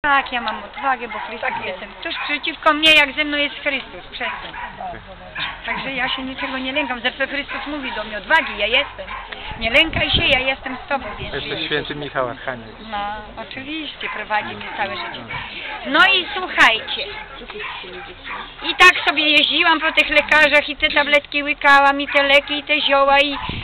Tak, ja mam odwagę, bo Chrystus jestem. Ktoś przeciwko mnie, jak ze mną jest Chrystus. Przestań. Także ja się niczego nie lękam. Zresztą Chrystus mówi do mnie, odwagi, ja jestem. Nie lękaj się, ja jestem z Tobą. Więc Jesteś święty Michał Archanioł. No, oczywiście, prowadzi mnie całe życie. No i słuchajcie. I tak sobie jeździłam po tych lekarzach i te tabletki łykałam, i te leki, i te zioła,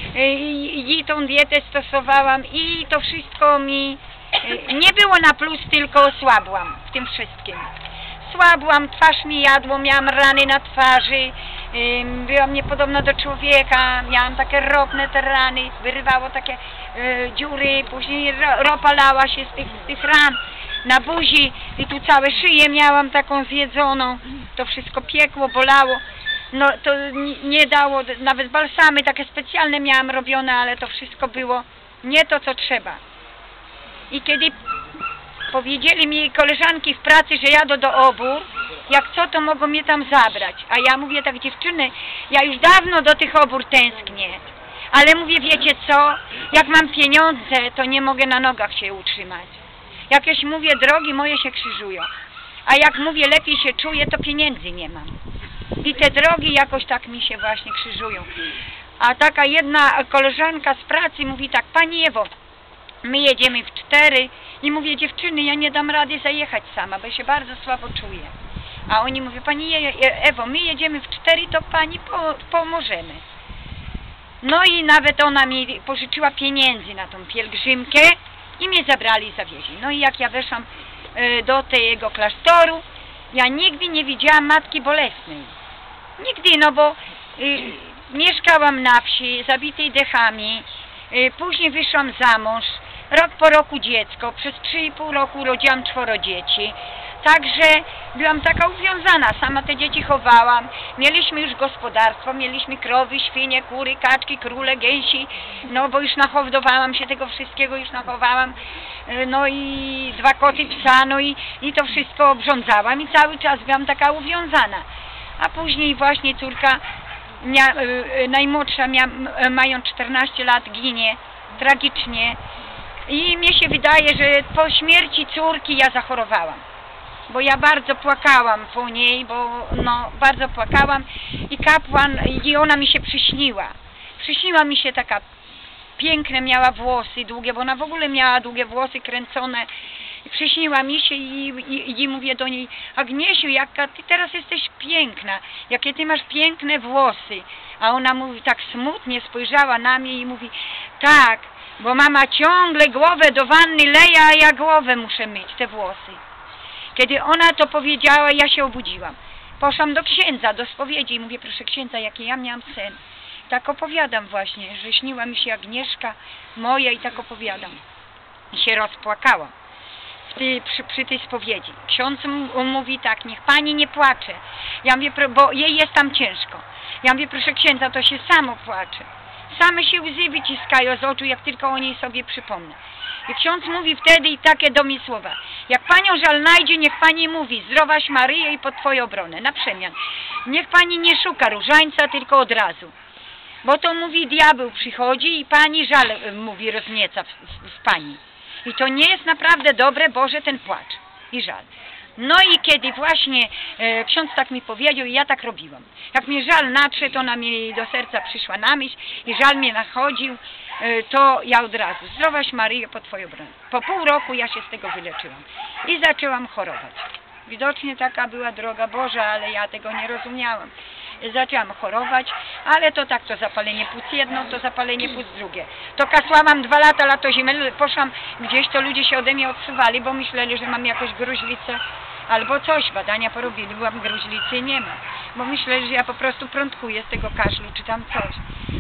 i tą dietę stosowałam, i to wszystko mi nie było na plus, tylko osłabłam w tym wszystkim. Słabłam, twarz mi jadło, miałam rany na twarzy, byłam niepodobna do człowieka, miałam takie ropne te rany, wyrywało takie dziury, później ropa lała się z tych ran na buzi i tu całe szyję miałam taką zjedzoną, to wszystko piekło, bolało. No to nie dało, nawet balsamy takie specjalne miałam robione, ale to wszystko było nie to, co trzeba. I kiedy powiedzieli mi koleżanki w pracy, że jadę do Obór, jak co, to mogą mnie tam zabrać. A ja mówię tak, dziewczyny, ja już dawno do tych Obór tęsknię. Ale mówię, wiecie co, jak mam pieniądze, to nie mogę na nogach się utrzymać. Jakieś mówię, drogi moje się krzyżują. A jak mówię, lepiej się czuję, to pieniędzy nie mam. I te drogi jakoś tak mi się właśnie krzyżują. A taka jedna koleżanka z pracy mówi tak, Pani Ewo, my jedziemy w 4 i mówię, dziewczyny, ja nie dam rady zajechać sama, bo się bardzo słabo czuję. A oni mówią, Pani Ewo, my jedziemy w 4, to Pani pomożemy. No i nawet ona mi pożyczyła pieniędzy na tą pielgrzymkę i mnie zabrali i zawieźli. No i jak ja weszłam do tego klasztoru, ja nigdy nie widziałam Matki Bolesnej. Nigdy, no bo mieszkałam na wsi, zabitej dechami, później wyszłam za mąż, rok po roku dziecko, przez 3,5 roku urodziłam 4 dzieci. Także byłam taka uwiązana, sama te dzieci chowałam, mieliśmy już gospodarstwo, mieliśmy krowy, świnie, kury, kaczki, króle, gęsi, no bo już nahodowałam się tego wszystkiego, już nachowałam, no i 2 koty, psa, no i to wszystko obrządzałam i cały czas byłam taka uwiązana. A później właśnie córka najmłodsza, mając 14 lat, ginie tragicznie i mnie się wydaje, że po śmierci córki ja zachorowałam. Bo ja bardzo płakałam po niej, bo no bardzo płakałam i kapłan, i ona mi się przyśniła. Przyśniła mi się taka piękne, miała włosy długie, bo ona w ogóle miała długie włosy kręcone. Przyśniła mi się i mówię do niej, Agniesiu, jaka ty teraz jesteś piękna, jakie ty masz piękne włosy. A ona mówi, tak smutnie spojrzała na mnie i mówi, tak, bo mama ciągle głowę do wanny leje, a ja głowę muszę myć, te włosy. Kiedy ona to powiedziała, ja się obudziłam. Poszłam do księdza, do spowiedzi i mówię, proszę księdza, jaki ja miałam sen. Tak opowiadam właśnie, że śniła mi się Agnieszka moja i tak opowiadam. I się rozpłakałam przy tej spowiedzi. Ksiądz mówi tak, niech pani nie płacze. Ja mówię, bo jej jest tam ciężko. Ja mówię, proszę księdza, to się samo płacze. Same się łzy wyciskają z oczu, jak tylko o niej sobie przypomnę. I ksiądz mówi wtedy i takie do mnie słowa. Jak panią żal najdzie, niech pani mówi, zdrowaś Maryjo i pod twoją obronę, na przemian. Niech pani nie szuka różańca, tylko od razu. Bo to mówi, diabeł przychodzi i pani żal, mówi, roznieca w pani. I to nie jest naprawdę dobre, Boże, ten płacz i żal. No i kiedy właśnie ksiądz tak mi powiedział i ja tak robiłam. Jak mnie żal nadszedł, ona mi do serca przyszła na myśl i żal mnie nachodził, to ja od razu, zdrowaś Maryjo, pod twoją obronę. Po pół roku ja się z tego wyleczyłam i zaczęłam chorować. Widocznie taka była droga Boża, ale ja tego nie rozumiałam. Zaczęłam chorować, ale to tak, to zapalenie płuc jedno, to zapalenie płuc drugie. To kasłam 2 lata latozimę, poszłam gdzieś, to ludzie się ode mnie odsuwali, bo myśleli, że mam jakąś gruźlicę albo coś. Badania porobili, byłam gruźlicy, nie ma. Bo myśleli, że ja po prostu prądkuję z tego kaszlu, czy tam coś.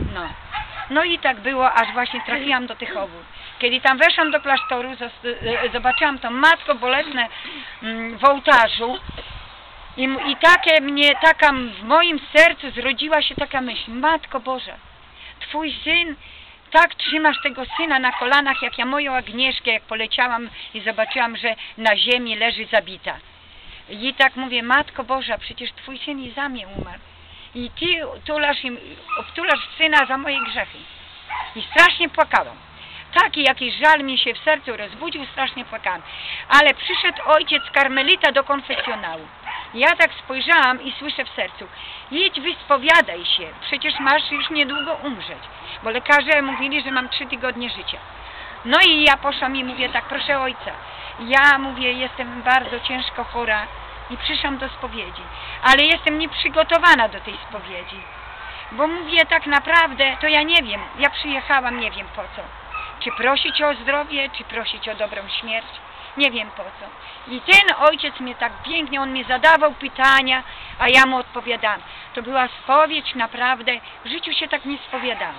No i tak było, aż właśnie trafiłam do tych Obór. Kiedy tam weszłam do klasztoru, zobaczyłam tą Matkę Bolesną w ołtarzu i taka w moim sercu zrodziła się taka myśl, Matko Boża, Twój Syn, tak trzymasz tego Syna na kolanach, jak ja moją Agnieszkę, jak poleciałam i zobaczyłam, że na ziemi leży zabita. I tak mówię, Matko Boża, przecież Twój Syn i za mnie umarł. I Ty obtulasz Syna za moje grzechy. I strasznie płakałam. taki jakiś żal mi się w sercu rozbudził, strasznie płakałam. Ale przyszedł ojciec karmelita do konfesjonału. Ja tak spojrzałam i słyszę w sercu: idź, wyspowiadaj się, przecież masz już niedługo umrzeć. Bo lekarze mówili, że mam 3 tygodnie życia. No i ja poszłam i mówię tak: proszę ojca, ja mówię, jestem bardzo ciężko chora i przyszłam do spowiedzi, ale jestem nieprzygotowana do tej spowiedzi. Bo mówię, tak naprawdę, to ja nie wiem, ja przyjechałam nie wiem po co. Czy prosić o zdrowie, czy prosić o dobrą śmierć, nie wiem po co. I ten ojciec mnie tak pięknie, on mi zadawał pytania, a ja mu odpowiadałam. To była spowiedź naprawdę, w życiu się tak nie spowiadałam.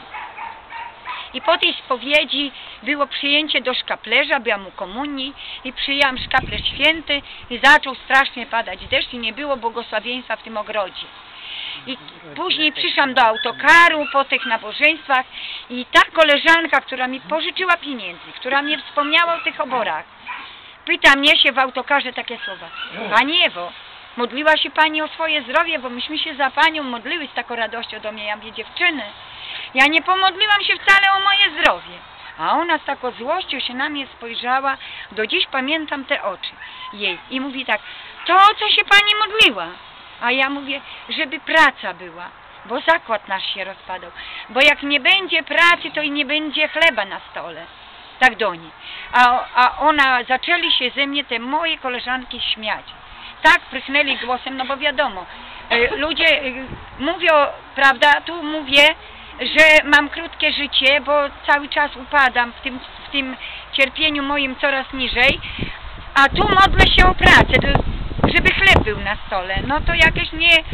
I po tej spowiedzi było przyjęcie do szkaplerza, byłam u komunii i przyjęłam szkaplerz święty i zaczął strasznie padać deszcz i nie było błogosławieństwa w tym ogrodzie. I później przyszłam do autokaru po tych nabożeństwach i ta koleżanka, która mi pożyczyła pieniędzy, która mnie wspomniała o tych oborach, pyta mnie się w autokarze takie słowa: Pani Ewo, modliła się Pani o swoje zdrowie, bo myśmy się za Panią modliły z taką radością do mnie. Ja mówię: dziewczyny, ja nie pomodliłam się wcale o moje zdrowie. A ona z taką złością się na mnie spojrzała, do dziś pamiętam te oczy jej i mówi tak: to o co się Pani modliła? A ja mówię, żeby praca była, bo zakład nasz się rozpadał. Bo jak nie będzie pracy, to i nie będzie chleba na stole. Tak do niej. A ona, zaczęli się ze mnie te moje koleżanki śmiać. Tak prychnęli głosem, no bo wiadomo, ludzie mówią, prawda, tu mówię, że mam krótkie życie, bo cały czas upadam w tym cierpieniu moim coraz niżej, a tu modlę się o pracę, żeby chleb był na stole. No to jakieś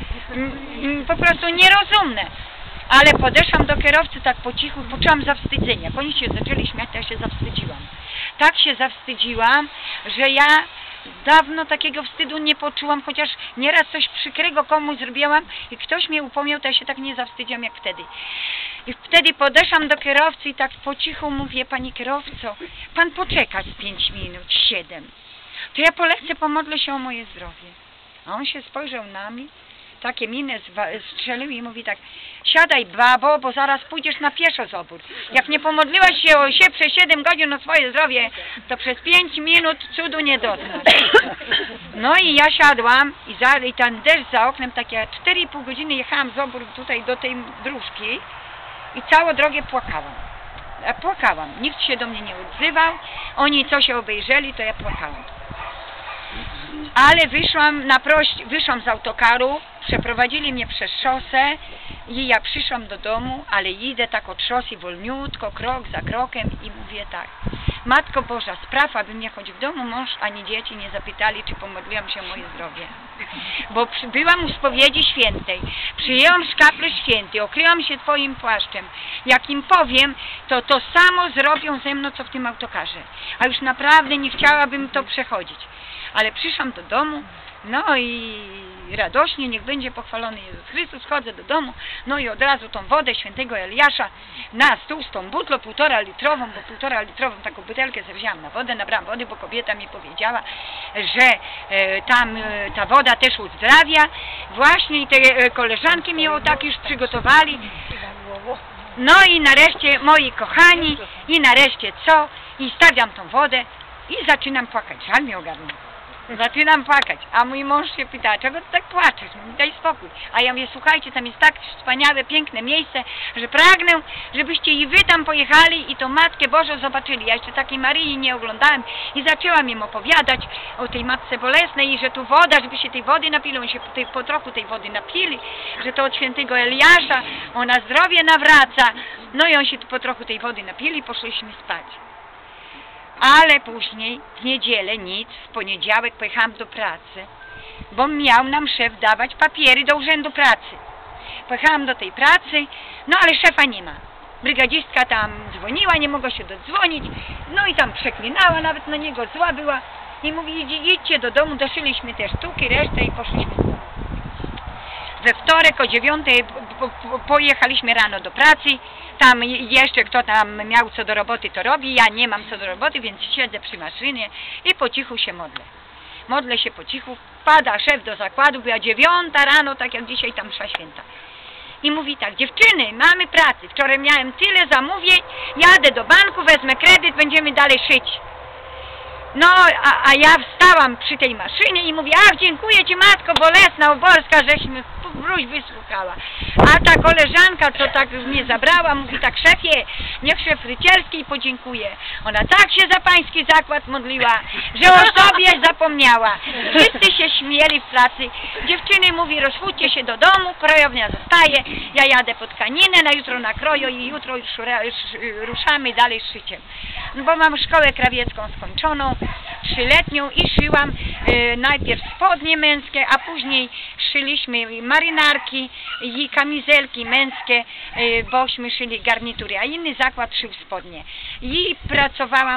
po prostu nierozumne. Ale podeszłam do kierowcy tak po cichu, poczułam zawstydzenie. Jak oni się zaczęli śmiać, to ja się zawstydziłam. Tak się zawstydziłam, że ja dawno takiego wstydu nie poczułam, chociaż nieraz coś przykrego komuś zrobiłam i ktoś mnie upomniał, to ja się tak nie zawstydziłam jak wtedy. I wtedy podeszłam do kierowcy i tak po cichu mówię: Pani kierowco, Pan poczeka z 5 minut, 7. To ja polecę, pomodlę się o moje zdrowie. A on się spojrzał na mnie, takie miny strzelił i mówi tak: siadaj babo, bo zaraz pójdziesz na pieszo z obór. Jak nie pomodliłaś się przez 7 godzin o swoje zdrowie, to przez 5 minut cudu nie doznasz. No i ja siadłam i ten deszcz za oknem, takie 4,5 godziny jechałam z obór tutaj do tej dróżki i całą drogę płakałam. Nikt się do mnie nie odzywał, oni co się obejrzeli, to ja płakałam. Ale wyszłam z autokaru, przeprowadzili mnie przez szosę i ja przyszłam do domu, ale idę tak od szosy wolniutko, krok za krokiem i mówię tak: Matko Boża, spraw, aby mnie choć w domu mąż ani dzieci nie zapytali, czy pomodliłam się o moje zdrowie. Bo byłam u spowiedzi świętej, przyjęłam szkaplerz święty, okryłam się Twoim płaszczem. Jak im powiem, to samo zrobią ze mną, co w tym autokarze. A już naprawdę nie chciałabym to przechodzić. Ale przyszłam do domu, no i radośnie, niech będzie pochwalony Jezus Chrystus, chodzę do domu, no i od razu tą wodę świętego Eliasza na stół z tą butlą 1,5 litrową, bo 1,5 litrową taką butelkę sobie wzięłam na wodę, nabrałam wody, bo kobieta mi powiedziała, że tam ta woda też uzdrawia. Właśnie i te koleżanki mi ją tak już przygotowali. No i nareszcie, moi kochani, i nareszcie co? I stawiam tą wodę i zaczynam płakać. Żal mnie ogarnął. Zaczynam płakać, a mój mąż się pyta: czego ty tak płaczesz? Daj spokój. A ja mówię: słuchajcie, tam jest tak wspaniałe, piękne miejsce, że pragnę, żebyście i wy tam pojechali i tą Matkę Bożą zobaczyli. Ja jeszcze takiej Maryi nie oglądałem i zaczęłam im opowiadać o tej Matce Bolesnej i że tu woda, żeby się tej wody napili. Oni się po trochu tej wody napili, że to od świętego Eliasza, ona zdrowie nawraca. No i on się po trochu tej wody napili i poszliśmy spać. Ale później, w niedzielę nic, w poniedziałek pojechałam do pracy, bo miał nam szef dawać papiery do urzędu pracy. Pojechałam do tej pracy, no ale szefa nie ma. Brygadzistka tam dzwoniła, nie mogła się dodzwonić, no i tam przeklinała nawet na niego, zła była i mówi: idźcie do domu, doszyliśmy te sztuki, resztę i poszliśmy do domu. We wtorek o 9 pojechaliśmy rano do pracy. Tam jeszcze kto tam miał co do roboty, to robi. Ja nie mam co do roboty, więc siedzę przy maszynie i po cichu się modlę. Modlę się po cichu. Pada szef do zakładu, była 9 rano, tak jak dzisiaj tam msza święta. i mówi tak: dziewczyny, mamy pracy, wczoraj miałem tyle zamówień, jadę do banku, wezmę kredyt, będziemy dalej szyć. No, a ja wstałam przy tej maszynie i mówię: ach, dziękuję Ci, Matko Bolesna Oborska, żeś mi wróć wysłuchała. A ta koleżanka, co tak mnie zabrała, mówi tak: szefie, niech szef Rycielski podziękuje. Ona tak się za pański zakład modliła, że o sobie zapomniała. Wszyscy się śmieli w pracy. Dziewczyny mówi: rozchódźcie się do domu, krojownia zostaje, ja jadę po tkaninę, na jutro nakroję i jutro już ruszamy dalej z szyciem. Bo mam szkołę krawiecką skończoną, 3-letnią, i szyłam najpierw spodnie męskie, a później szyliśmy marynarki i kamizelki męskie, bośmy szyli garnitury, a inny zakład szył spodnie. I pracowałam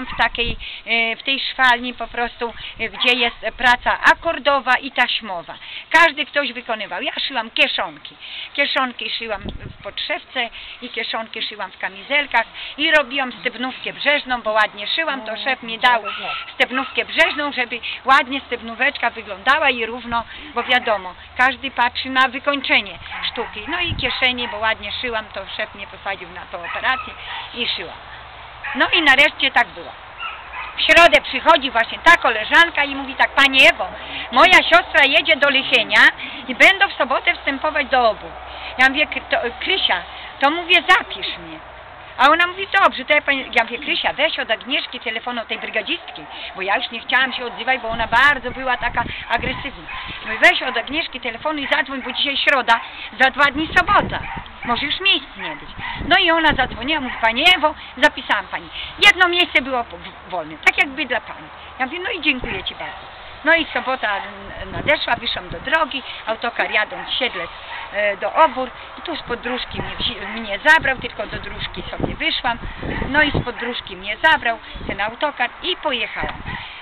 w tej szwalni po prostu, gdzie jest praca akordowa i taśmowa. Każdy ktoś wykonywał. Ja szyłam kieszonki. Kieszonki szyłam w podszewce i kieszonki szyłam w kamizelkach i robiłam stebnówkę brzeżną, bo ładnie szyłam, to szef mi dał stebnówkę brzeżną, żeby ładnie stebnóweczka wyglądała i równo, bo wiadomo, każdy patrzy na wykończenie sztuki. No i kieszenie, bo ładnie szyłam, to szef mnie posadził na tą operację i szyłam. No i nareszcie tak było. W środę przychodzi właśnie ta koleżanka i mówi tak: Pani Ewo, moja siostra jedzie do Lichenia i będą w sobotę wstępować do obu. Ja mówię: Krysia, to mówię, zapisz mnie. A ona mówi: dobrze, to ja mówię: Krysia, weź od Agnieszki telefonu tej brygadzistki, bo ja już nie chciałam się odzywać, bo ona bardzo była taka agresywna. Mówię: weź od Agnieszki telefonu i zadzwoń, bo dzisiaj środa, za 2 dni sobota. Może już miejsc nie być. No i ona zadzwoniła, mówi: Pani Ewo, zapisałam Pani. Jedno miejsce było wolne, tak jakby dla Pani. Ja mówię: no i dziękuję Ci bardzo. No i sobota nadeszła, wyszłam do drogi, autokar jadąc Siedlec do Obór, i tu spod dróżki mnie zabrał, tylko do dróżki sobie wyszłam, no i spod dróżki mnie zabrał ten autokar i pojechałam.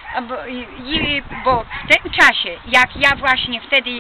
Bo w tym czasie, jak ja właśnie wtedy,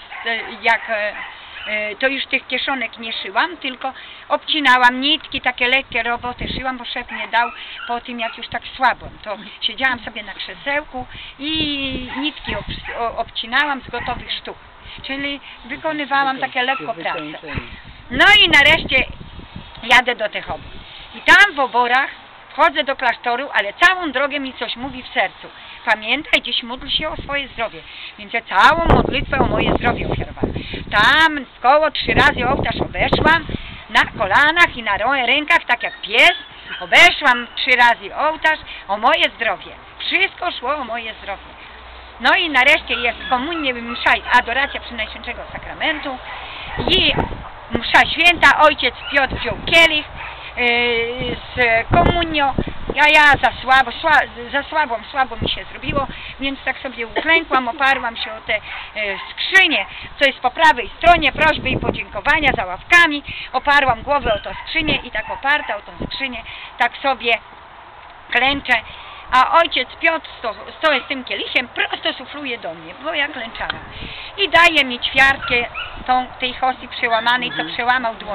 to już tych kieszonek nie szyłam, tylko obcinałam nitki, takie lekkie roboty szyłam, bo szef mnie dał po tym, jak już tak słabłam. To siedziałam sobie na krzesełku i nitki obcinałam z gotowych sztuk. Czyli wykonywałam takie lekko pracę. No i nareszcie jadę do tych Obór. I tam w Oborach wchodzę do klasztoru, ale całą drogę mi coś mówi w sercu: pamiętaj, gdzieś módl się o swoje zdrowie. Więc ja całą modlitwę o moje zdrowie ofiarowałam. Tam w koło 3 razy ołtarz obeszłam, na kolanach i na rękach, tak jak pies. Obeszłam 3 razy ołtarz o moje zdrowie. Wszystko szło o moje zdrowie. No i nareszcie jest komunia, msza, adoracja Przenajświętszego Sakramentu i msza święta. Ojciec Piotr wziął kielich z komunią, ja słabo mi się zrobiło, więc tak sobie uklękłam, oparłam się o tę skrzynię, co jest po prawej stronie, prośby i podziękowania za ławkami, oparłam głowę o tę skrzynię i tak oparta o tą skrzynię, tak sobie klęczę, a ojciec Piotr stoi z tym kielichem, prosto sufluje do mnie, bo ja klęczałam. I daje mi ćwiartkę tej hostii przełamanej, co przełamał dłoń.